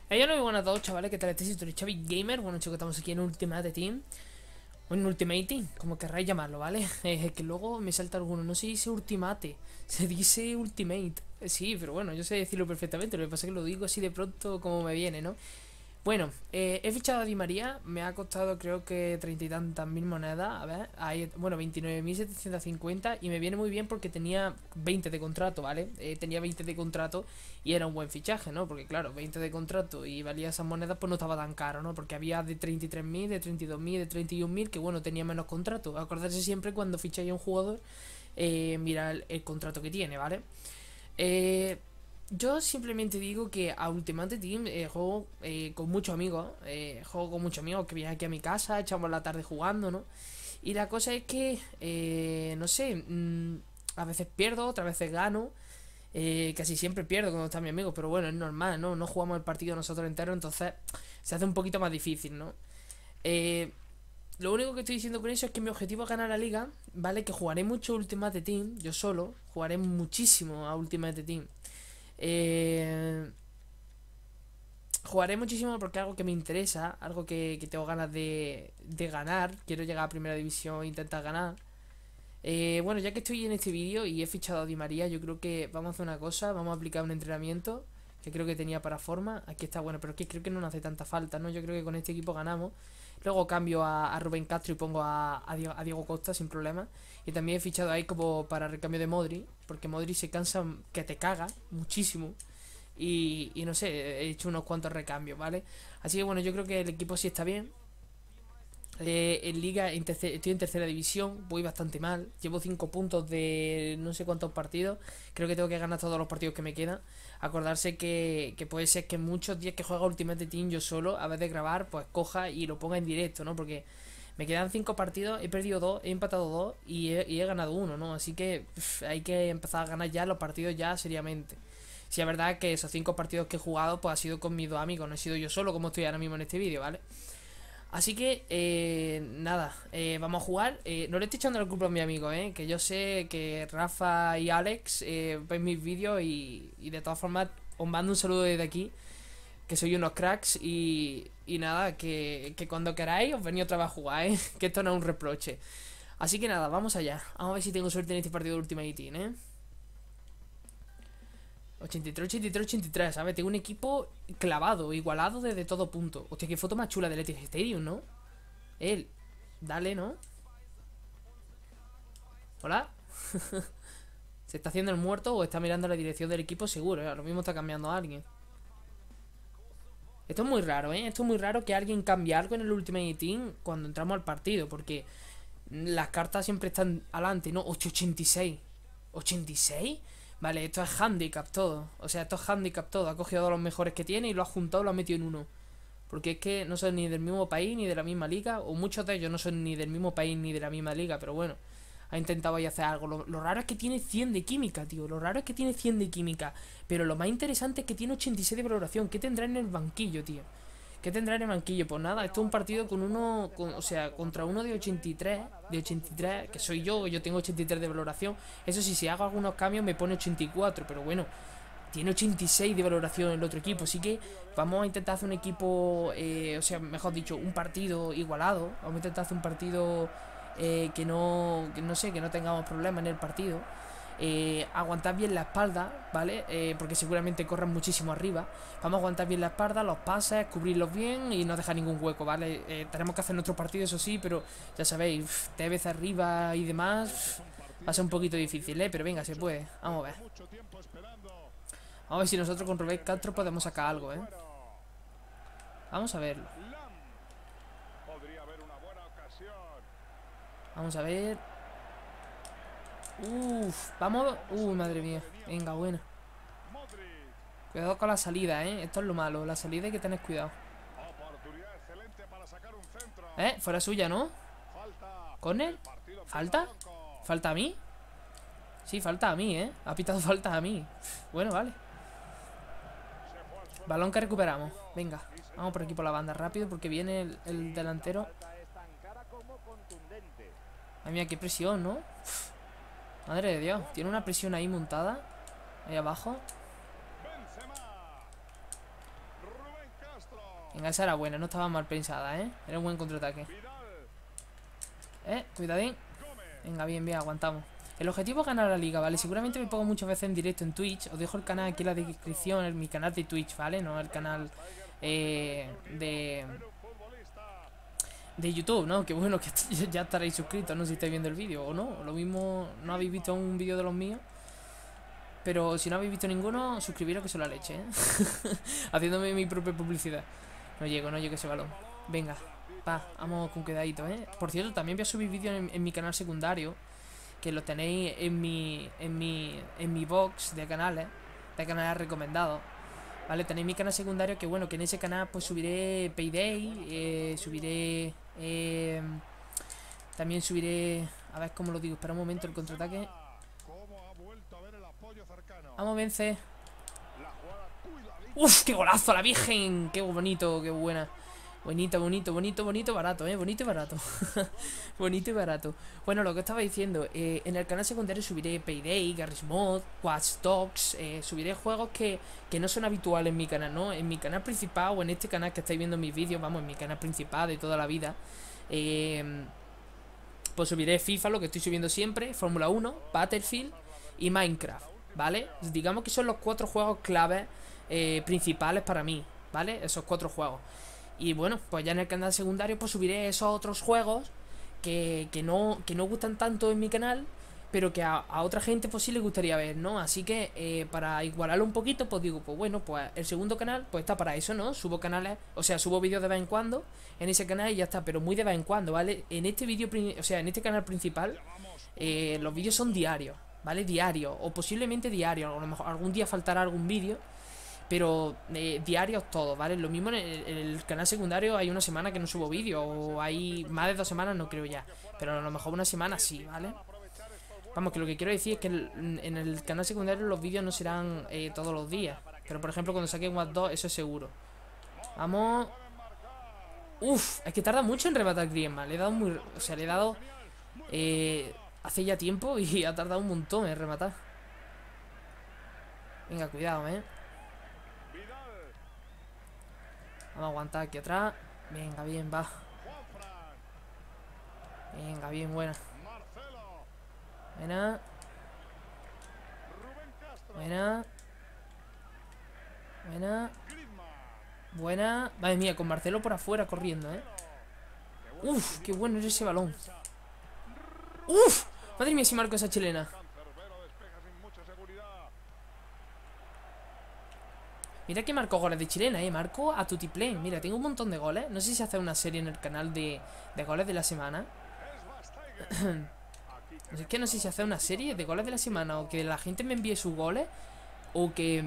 Hey, hola, muy buenas a todos, chavales, ¿qué tal estáis? Soy Xavi Gamer. Bueno, chicos, estamos aquí en Ultimate Team. O en Ultimate Team, como querráis llamarlo, ¿vale? Es que luego me salta alguno. No se dice Ultimate, se dice Ultimate. Sí, pero bueno, yo sé decirlo perfectamente. Lo que pasa es que lo digo así de pronto como me viene, ¿no? Bueno, he fichado a Di María, me ha costado creo que treinta y tantas mil monedas, a ver, ahí, bueno, 29.750 y me viene muy bien porque tenía 20 de contrato, ¿vale? Tenía 20 de contrato y era un buen fichaje, ¿no? Porque claro, 20 de contrato y valía esas monedas pues no estaba tan caro, ¿no? Porque había de 33.000, de 32.000, de 31.000 que bueno, tenía menos contrato. Acordarse siempre cuando ficháis a un jugador, mira el contrato que tiene, ¿vale? Eh, yo simplemente digo que a Ultimate Team juego con muchos amigos. Juego con muchos amigos que vienen aquí a mi casa, echamos la tarde jugando, ¿no? Y la cosa es que, no sé, a veces pierdo, otras veces gano. Casi siempre pierdo cuando está mi amigo, pero bueno, es normal, ¿no? No jugamos el partido nosotros entero, entonces se hace un poquito más difícil, ¿no? Eh, lo único que estoy diciendo con eso es que mi objetivo es ganar la liga, ¿vale? Que jugaré mucho Ultimate Team, yo solo, jugaré muchísimo a Ultimate Team. Eh, Jugaré muchísimo porque es algo que me interesa, algo que tengo ganas de ganar. Quiero llegar a primera división e intentar ganar. Bueno, ya que estoy en este vídeo y he fichado a Di María, yo creo que vamos a hacer una cosa, vamos a aplicar un entrenamiento que creo que tenía para forma. Aquí está bueno, pero es que creo que no nos hace tanta falta, ¿no? Yo creo que con este equipo ganamos. Luego cambio a Rubén Castro y pongo a Diego Costa sin problema. Y también he fichado ahí como para recambio de Modri, porque Modri se cansa que te caga muchísimo. Y no sé, he hecho unos cuantos recambios, ¿vale? Así que bueno, yo creo que el equipo sí está bien. En Liga estoy en tercera división, voy bastante mal. Llevo 5 puntos de no sé cuántos partidos. Creo que tengo que ganar todos los partidos que me quedan. Acordarse que puede ser que muchos días que juega Ultimate Team yo solo, a vez de grabar, pues coja y lo ponga en directo, ¿no? Porque me quedan 5 partidos, he perdido 2, he empatado 2 y he ganado uno, ¿no? Así que hay que empezar a ganar ya los partidos ya seriamente. Si es verdad que esos 5 partidos que he jugado, pues ha sido con mis dos amigos, no he sido yo solo como estoy ahora mismo en este vídeo, ¿vale? Así que, nada, vamos a jugar. No le estoy echando el culpa a mi amigo, que yo sé que Rafa y Alex ven mis vídeos y de todas formas os mando un saludo desde aquí, que soy unos cracks y nada, que cuando queráis os venís otra vez a jugar, que esto no es un reproche. Así que nada, vamos allá. Vamos a ver si tengo suerte en este partido de Ultimate Team, 83, 83, 83, ¿sabes? Tengo un equipo clavado, igualado desde todo punto. Hostia, qué foto más chula del Etihad Stadium, ¿no? Él, dale, ¿no? Hola. ¿Se está haciendo el muerto o está mirando la dirección del equipo? Seguro, ¿eh? Lo mismo está cambiando a alguien. Esto es muy raro, ¿eh? Esto es muy raro que alguien cambie algo en el Ultimate Team cuando entramos al partido, porque las cartas siempre están adelante, ¿no? 886. ¿86? Vale, esto es handicap todo. O sea, esto es handicap todo. Ha cogido a los mejores que tiene y lo ha juntado y lo ha metido en uno. Porque es que no son ni del mismo país ni de la misma liga. O muchos de ellos no son ni del mismo país ni de la misma liga. Pero bueno, ha intentado ahí hacer algo. Lo raro es que tiene 100 de química, tío. Lo raro es que tiene 100 de química. Pero lo más interesante es que tiene 86 de valoración. ¿Qué tendrá en el banquillo, tío? ¿Qué tendrá en el banquillo? Pues nada, esto es un partido con uno, o sea, contra uno de 83, que soy yo tengo 83 de valoración. Eso sí, si hago algunos cambios me pone 84, pero bueno, tiene 86 de valoración el otro equipo, así que vamos a intentar hacer un equipo, o sea, mejor dicho, un partido igualado. Vamos a intentar hacer un partido que no sé, que no tengamos problemas en el partido. Aguantar bien la espalda, ¿vale? Porque seguramente corran muchísimo arriba. Vamos a aguantar bien la espalda, los pases, cubrirlos bien y no dejar ningún hueco, ¿vale? Tenemos que hacer nuestro partido, eso sí, pero ya sabéis, Tevez arriba y demás, va a ser un poquito difícil, ¿eh? Pero venga, se puede. Vamos a ver. Vamos a ver si nosotros con Rubén Castro podemos sacar algo, ¿eh? Vamos a verlo. Vamos a ver. Uf, vamos. Madre mía. Venga, buena. Cuidado con la salida, ¿eh? Esto es lo malo. La salida hay que tener cuidado. Fuera suya, ¿no? ¿Corner? ¿Falta? ¿Falta a mí? Sí, falta a mí, ¿eh? Ha pitado falta a mí. Bueno, vale. Balón que recuperamos. Venga, vamos por aquí por la banda rápido porque viene el delantero. Ay, mía, qué presión, ¿no? Uf, madre de Dios. Tiene una presión ahí montada. Ahí abajo. Venga, esa era buena, no estaba mal pensada, ¿eh? Era un buen contraataque. Cuidadín. Venga, bien, bien, aguantamos. El objetivo es ganar la liga, ¿vale? Seguramente me pongo muchas veces en directo en Twitch. Os dejo el canal aquí en la descripción, mi canal de Twitch, ¿vale? No el canal de YouTube, ¿no? Que bueno, que ya estaréis suscritos, no sé si estáis viendo el vídeo o no. Lo mismo, no habéis visto un vídeo de los míos. Pero si no habéis visto ninguno, suscribiros que son la leche, ¿eh? Haciéndome mi propia publicidad. No llego ese balón. Venga, vamos con cuidadito, ¿eh? Por cierto, también voy a subir vídeos en mi canal secundario, que lo tenéis en mi box de canales recomendados. Vale, tenéis mi canal secundario, que bueno, que en ese canal pues subiré Payday, subiré... también subiré... A ver cómo lo digo, espera un momento, el contraataque. Vamos, vence. ¡Uf! ¡Qué golazo! ¡La Virgen! ¡Qué bonito! ¡Qué buena! Bonito, bonito, bonito, bonito, barato, bonito y barato. Bonito y barato. Bueno, lo que estaba diciendo, en el canal secundario subiré Payday, Garry's Mod, Watch Dogs, subiré juegos que no son habituales en mi canal, ¿no? En mi canal principal o en este canal que estáis viendo mis vídeos, vamos, en mi canal principal de toda la vida, pues subiré FIFA, lo que estoy subiendo siempre, Fórmula 1, Battlefield y Minecraft, ¿vale? Digamos que son los 4 juegos claves principales para mí, ¿vale? Esos 4 juegos. Y bueno, pues ya en el canal secundario pues subiré esos otros juegos que no gustan tanto en mi canal, pero que a otra gente pues sí le gustaría ver, ¿no? Así que para igualarlo un poquito, pues digo, pues bueno, pues el segundo canal pues está para eso, ¿no? Subo canales, o sea, subo vídeos de vez en cuando en ese canal y ya está, pero muy de vez en cuando, ¿vale? En este vídeo, o sea, en este canal principal, los vídeos son diarios, ¿vale? Diarios, o posiblemente diarios, a lo mejor algún día faltará algún vídeo, pero diarios todos, ¿vale? Lo mismo en el canal secundario hay una semana que no subo vídeo, o hay más de 2 semanas, no creo ya, pero a lo mejor una semana sí, ¿vale? Vamos, que lo que quiero decir es que en el canal secundario los vídeos no serán todos los días, pero por ejemplo cuando saque Watch 2, eso es seguro. Vamos. Uf, es que tarda mucho en rematar Griezmann. Le he dado muy... O sea, le he dado hace ya tiempo y ha tardado un montón en rematar. Venga, cuidado, Vamos a aguantar aquí atrás. Venga, bien, va. Venga, bien, buena. Buena. Buena. Buena. Buena. Madre mía, con Marcelo por afuera corriendo, Uf, qué bueno es ese balón. Uf, madre mía si marco esa chilena. Mira que marco goles de chilena, marco a tutiplén. Mira, tengo un montón de goles. No sé si hace una serie en el canal de goles de la semana. Es que no sé si hace una serie de goles de la semana, o que la gente me envíe sus goles, o que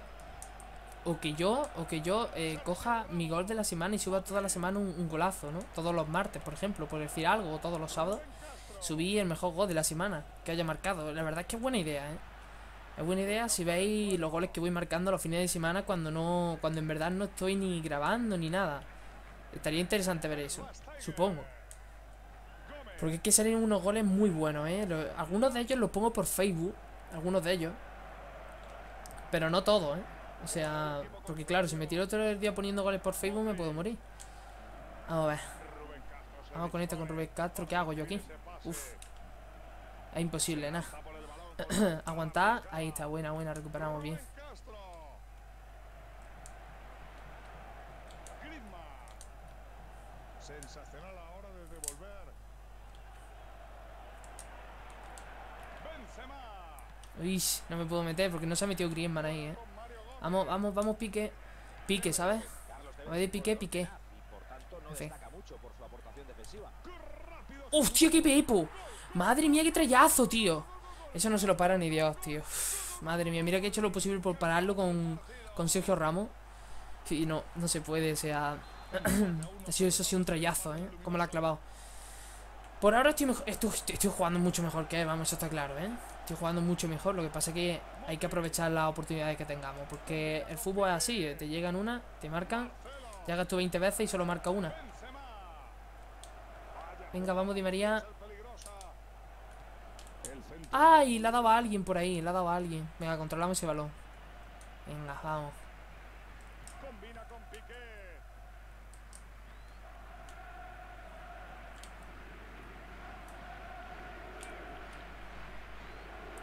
yo coja mi gol de la semana y suba toda la semana un golazo, ¿no? Todos los martes, por ejemplo, por decir algo, o todos los sábados subí el mejor gol de la semana que haya marcado. La verdad es que es buena idea, Es buena idea si veis los goles que voy marcando los fines de semana cuando en verdad no estoy ni grabando ni nada. Estaría interesante ver eso, supongo. Porque es que salen unos goles muy buenos, Algunos de ellos los pongo por Facebook, algunos de ellos, pero no todos, O sea, porque claro, si me tiro todo el día poniendo goles por Facebook me puedo morir. Vamos a ver. Vamos con esto, con Rubén Castro. ¿Qué hago yo aquí? Uf. Es imposible, nada. Aguantar. Ahí está, buena, buena. Recuperamos bien. Uy, no me puedo meter porque no se ha metido Griezmann ahí, Vamos, vamos, vamos, Piqué. Piqué, ¿sabes? A ver de Piqué, Piqué. En fin. ¡Hostia, qué pepo! Madre mía, qué trayazo, tío. Eso no se lo para ni Dios, tío. Uf, madre mía, mira que he hecho lo posible por pararlo con Sergio Ramos. Y no se puede, o sea... eso ha sido un trayazo, Como lo ha clavado. Por ahora estoy jugando mucho mejor que él, vamos, eso está claro, Estoy jugando mucho mejor, lo que pasa es que hay que aprovechar las oportunidades que tengamos. Porque el fútbol es así, te llegan una, te marcan, llegas tú 20 veces y solo marca una. Venga, vamos, Di María. ¡Ay! Le ha dado a alguien por ahí, le ha dado a alguien. Venga, controlamos ese balón. Venga, vamos.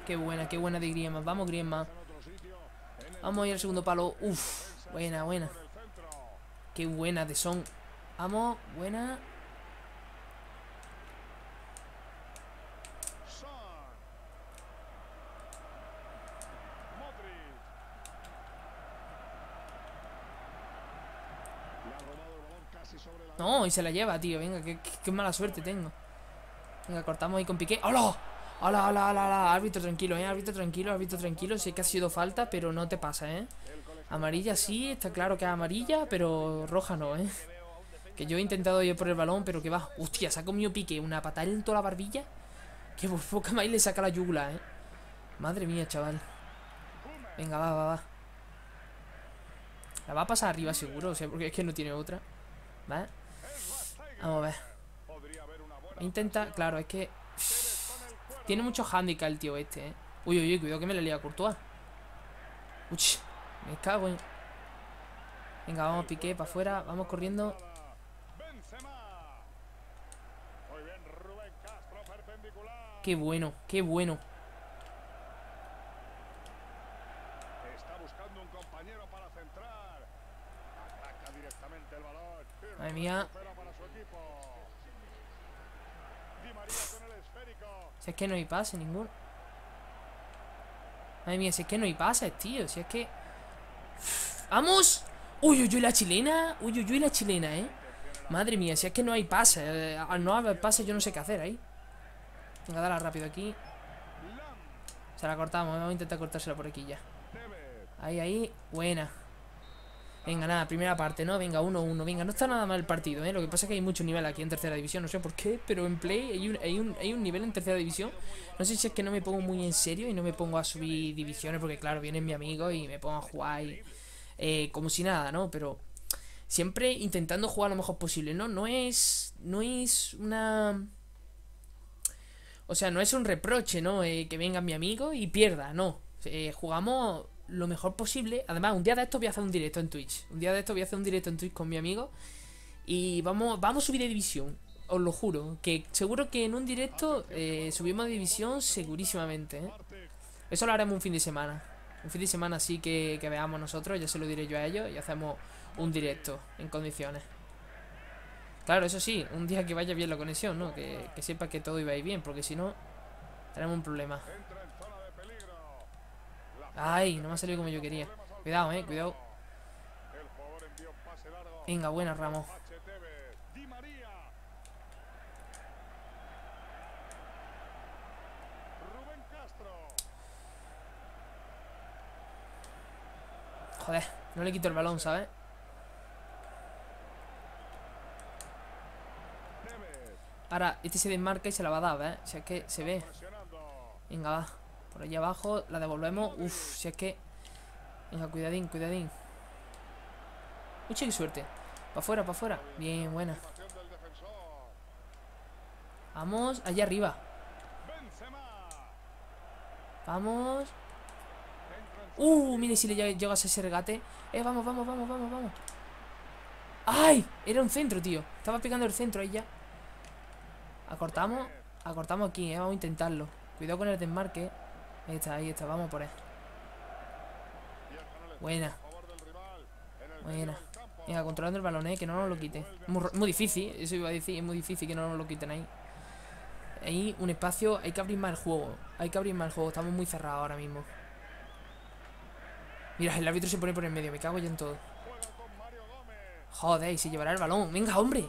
Qué buena de Griezmann. Vamos, Griezmann. Vamos a ir al segundo palo. Uf, buena, buena. Qué buena de Son. Vamos, buena. No, y se la lleva, tío. Venga, qué mala suerte tengo. Venga, cortamos ahí con Piqué. ¡Hola! ¡Hola, hola, hola, hola! Árbitro tranquilo, árbitro tranquilo, árbitro tranquilo. Sé que ha sido falta, pero no te pasa, Amarilla sí, está claro que es amarilla, pero roja no, Que yo he intentado ir por el balón, pero que va. Hostia, se ha comido Piqué una patada en toda la barbilla. Que por poca más le saca la yugular, Madre mía, chaval. Venga, va. La va a pasar arriba seguro, o sea, porque es que no tiene otra. ¿Vale? Vamos a ver. Intenta, claro, es que tiene mucho handicap el tío este, Uy, uy, uy, cuidado que me le lía a Courtois. Uy, me cago en... Venga, vamos, Piqué para afuera. Vamos corriendo. Qué bueno, qué bueno. Madre mía. Si es que no hay pase ninguno. Madre mía, si es que no hay pases, tío. Si es que... ¡Vamos! ¡Uy, uy, uy, la chilena! ¡Uy, uy, uy, la chilena, Madre mía, si es que no hay pases. Al no haber pases yo no sé qué hacer ahí. Venga, dale rápido aquí. Se la cortamos, vamos a intentar cortársela por aquí ya. Ahí, ahí, buena. Venga, nada, primera parte, ¿no? Venga, 1-1, venga, no está nada mal el partido, Lo que pasa es que hay mucho nivel aquí en tercera división, no sé por qué, pero en Play hay un nivel en tercera división. No sé si es que no me pongo muy en serio y no me pongo a subir divisiones, porque claro, viene mi amigo y me pongo a jugar y, como si nada, ¿no? Pero siempre intentando jugar lo mejor posible, ¿no? No es una... O sea, no es un reproche, ¿no? Que venga mi amigo y pierda, no. Jugamos lo mejor posible. Además, un día de esto voy a hacer un directo en Twitch. Un día de esto voy a hacer un directo en Twitch con mi amigo. Y vamos a subir de división. Os lo juro. Que seguro que en un directo subimos de división segurísimamente, Eso lo haremos un fin de semana. Un fin de semana así que veamos nosotros. Ya se lo diré yo a ellos. Y hacemos un directo en condiciones. Claro, eso sí, un día que vaya bien la conexión, ¿no? Que sepa que todo iba a ir bien, porque si no, tenemos un problema. Ay, no me ha salido como yo quería. Cuidado, cuidado. Venga, buena, Ramos. Joder, no le quito el balón, ¿sabes? Ahora, este se desmarca y se la va a dar, ¿ves? Si es que se ve. Venga, va. Por allá abajo, la devolvemos. Uf, si es que... Venga, cuidadín, cuidadín. Uy, qué suerte. Pa' afuera, pa' afuera. Bien, buena. Vamos, allá arriba. Vamos. Mire si le llegas a ese regate. Vamos, vamos, vamos, vamos, vamos. ¡Ay! Era un centro, tío. Estaba pegando el centro ahí ya. Acortamos. Acortamos aquí, Vamos a intentarlo. Cuidado con el desmarque. Ahí está, vamos por él. Buena. Buena. Venga, controlando el balón, que no nos lo quite. Muy difícil, eso iba a decir. Es muy difícil que no nos lo quiten ahí. Ahí un espacio. Hay que abrir más el juego. Hay que abrir más el juego. Estamos muy cerrados ahora mismo. Mira, el árbitro se pone por el medio. Me cago ya en todo. Joder, y se llevará el balón. Venga, hombre.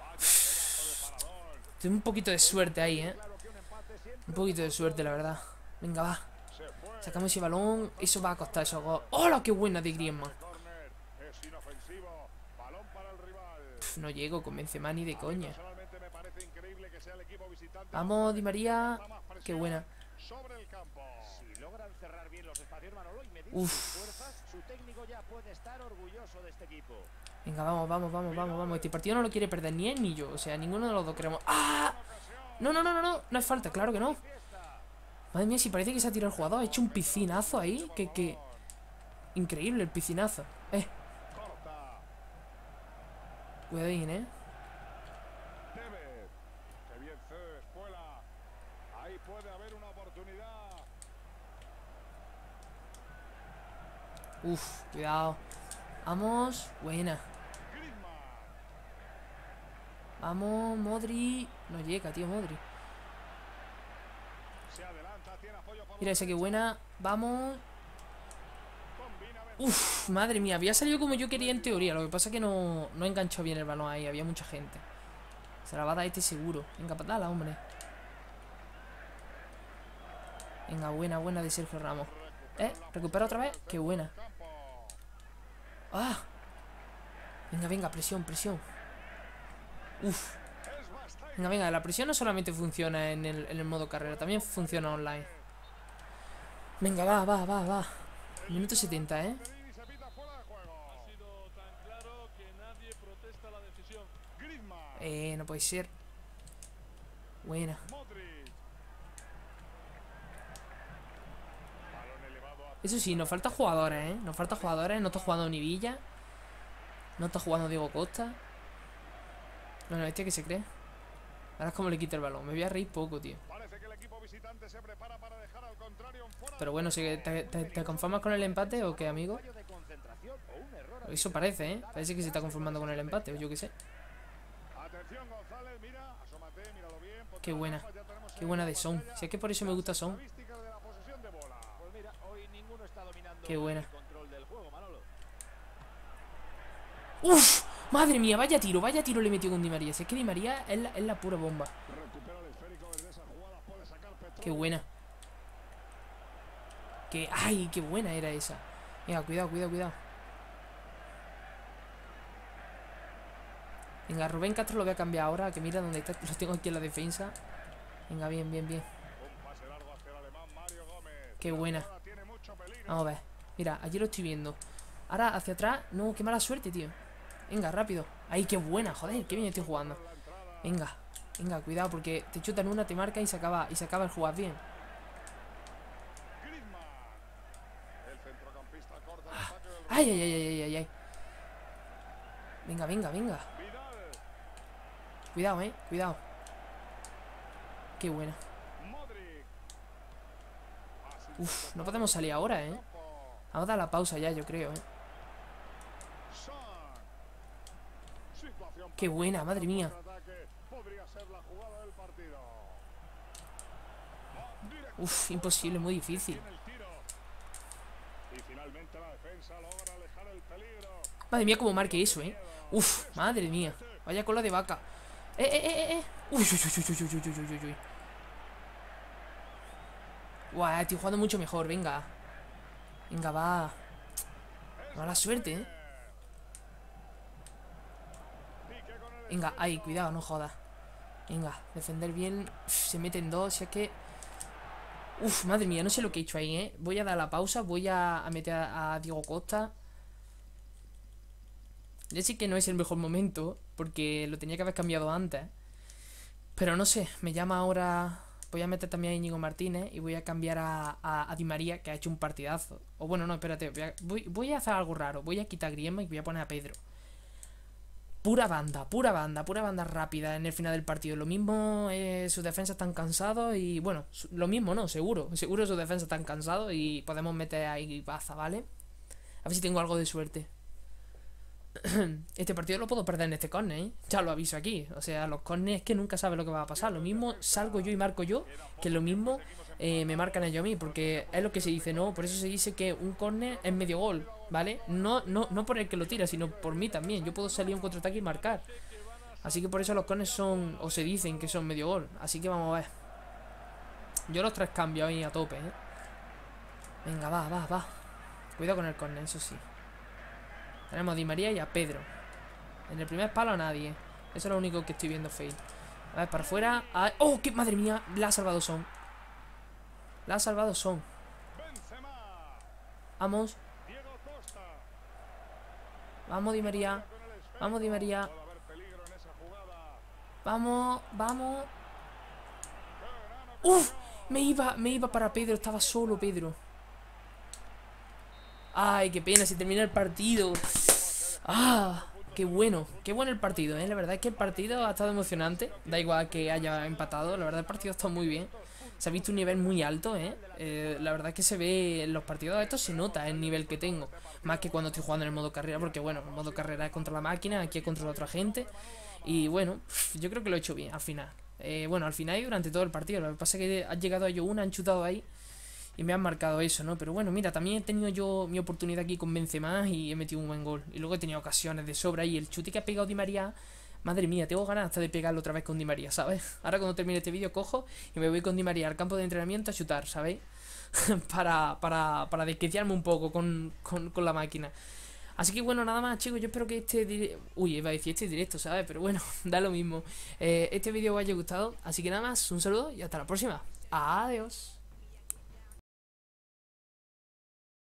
Tengo un poquito de suerte ahí, Un poquito de suerte, la verdad. Venga, va. Sacamos ese balón. Eso va a costar esos goles. ¡Hola, qué buena de Griezmann! No llego con Benzema ni de coña. Vamos, Di María. Qué buena. Uf. Venga, vamos, vamos, vamos, vamos, vamos. Este partido no lo quiere perder ni él ni yo. O sea, ninguno de los dos queremos. ¡Ah! No, no, no, no, no. No es falta, claro que no. Madre mía, si parece que se ha tirado el jugador. Ha hecho un piscinazo ahí. Que... Increíble el piscinazo. Cuidadín, Uf, cuidado. Vamos, buena. Vamos, Modri. No llega, tío, Modri. Mira esa que buena. Vamos. Uf, madre mía, había salido como yo quería en teoría. Lo que pasa es que no enganchó bien el balón ahí. Había mucha gente. Se la va a dar este seguro. Venga, patala, hombre. Venga, buena, buena de Sergio Ramos. Recupera otra vez. Qué buena. ¡Ah! Venga, venga, presión, presión. Uf. Venga, venga, la presión no solamente funciona en el modo carrera, también funciona online. Venga, va. Minuto 70, ¿eh? No puede ser. Buena. Eso sí, nos faltan jugadores, ¿eh? Nos faltan jugadores. No está jugando ni Villa. No está jugando Diego Costa. No, este que se cree. Ahora es como le quita el balón. Me voy a reír poco, tío. Pero bueno, ¿te conformas con el empate o qué, amigo? Eso parece, ¿eh? Parece que se está conformando con el empate, o yo qué sé. Qué buena. Qué buena de Son. Si es que por eso me gusta Son. Qué buena. ¡Uf! Madre mía, vaya tiro le metió con Di María. Si es que Di María es la pura bomba. Qué buena. ¡Ay, qué buena era esa! Venga, cuidado. Venga, Rubén Castro lo voy a cambiar ahora. Que mira dónde está. Lo tengo aquí en la defensa. Venga, bien. Qué buena. Vamos a ver. Mira, allí lo estoy viendo. Ahora, hacia atrás. No, qué mala suerte, tío. Venga, rápido. Ahí, qué buena, joder, qué bien estoy jugando. Venga, cuidado, porque te chutan una, te marca y se acaba el jugar bien. Ay. Venga. Cuidado. Qué buena. Uf, no podemos salir ahora, Vamos a dar la pausa ya, yo creo, Qué buena, madre mía. Uf, imposible, muy difícil. Madre mía, cómo marque eso, Uf, madre mía. Vaya cola de vaca. Uy. Guau, estoy jugando mucho mejor, venga. Venga, va. Mala suerte, Venga, ahí, cuidado, no jodas. Venga, defender bien. Uf, se meten dos, si es que... Uf, madre mía, no sé lo que he hecho ahí, Voy a dar la pausa, voy a meter a Diego Costa. Ya sé que no es el mejor momento, porque lo tenía que haber cambiado antes. Pero no sé, me llama ahora... Voy a meter también a Íñigo Martínez y voy a cambiar a Di María, que ha hecho un partidazo. O bueno, no, espérate, voy a hacer algo raro. Voy a quitar a Griezmann y voy a poner a Pedro. Pura banda rápida en el final del partido. Lo mismo, sus defensas están cansados y... Bueno, lo mismo no, seguro sus defensas están cansados y podemos meter ahí baza, ¿vale? A ver si tengo algo de suerte. Este partido lo puedo perder en este córner, Ya lo aviso aquí. O sea, los córneres es que nunca sabes lo que va a pasar. Lo mismo salgo yo y marco yo, que lo mismo me marcan ellos a mí, porque es lo que se dice, ¿no? Por eso se dice que un córner es medio gol, ¿vale? No por el que lo tira, sino por mí también. Yo puedo salir un contraataque y marcar. Así que por eso los córneres son, o se dicen que son medio gol. Así que vamos a ver. Yo los tres cambio ahí a tope, Venga, va. Cuidado con el córner, eso sí. Tenemos a Di María y a Pedro. En el primer palo a nadie. Eso es lo único que estoy viendo fail. A ver, para afuera. ¡Oh, qué madre mía! La ha salvado Son. Vamos. Vamos, Di María. Vamos. ¡Uf! Me iba para Pedro. Estaba solo Pedro. Ay, qué pena, se termina el partido. Qué bueno el partido, La verdad es que el partido ha estado emocionante. Da igual que haya empatado, la verdad el partido ha estado muy bien. Se ha visto un nivel muy alto, la verdad es que se ve en los partidos estos, se nota el nivel que tengo. Más que cuando estoy jugando en el modo carrera, porque bueno, el modo carrera es contra la máquina, aquí es contra otra gente. Y bueno, yo creo que lo he hecho bien al final. Bueno, al final y durante todo el partido. Lo que pasa es que han llegado a ellos una, han chutado ahí y me han marcado eso, ¿no? Pero bueno, mira, también he tenido yo mi oportunidad aquí con Benzema y he metido un buen gol. Y luego he tenido ocasiones de sobra y el chute que ha pegado Di María, madre mía, tengo ganas hasta de pegarlo otra vez con Di María, ¿sabes? Ahora cuando termine este vídeo cojo y me voy con Di María al campo de entrenamiento a chutar, ¿sabéis? para desquiciarme un poco con la máquina. Así que bueno, nada más chicos, yo espero que uy, iba a decir este directo, ¿sabes? Pero bueno, da lo mismo. Este vídeo os haya gustado, así que nada más, un saludo y hasta la próxima. Adiós.